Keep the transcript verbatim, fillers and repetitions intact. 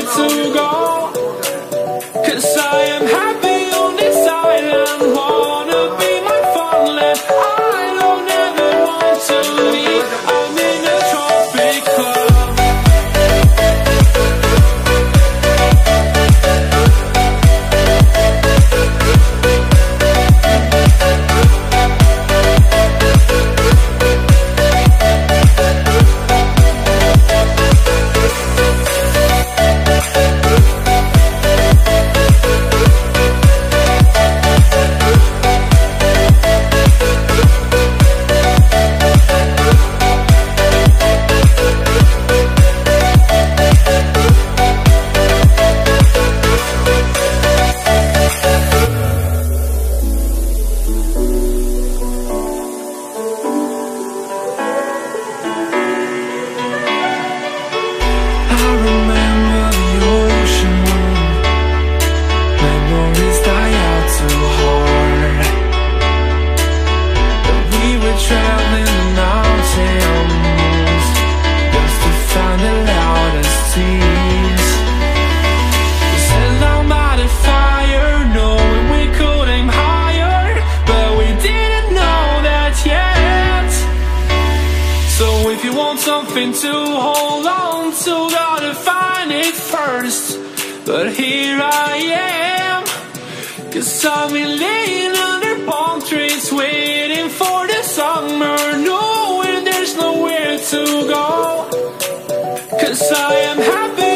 to go, 'cause I am happy on this island. Wanna be my farmland. I don't ever want to leave. I'm in a tropic club. If you want something to hold on to, gotta find it first. But here I am, 'cause I've been laying under palm trees, waiting for the summer, knowing there's nowhere to go, 'cause I am happy